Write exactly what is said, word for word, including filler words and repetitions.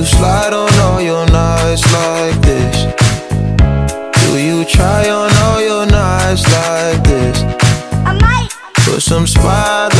you slide on all your nights like this? Do you try on all your nights like this? I might Put some spot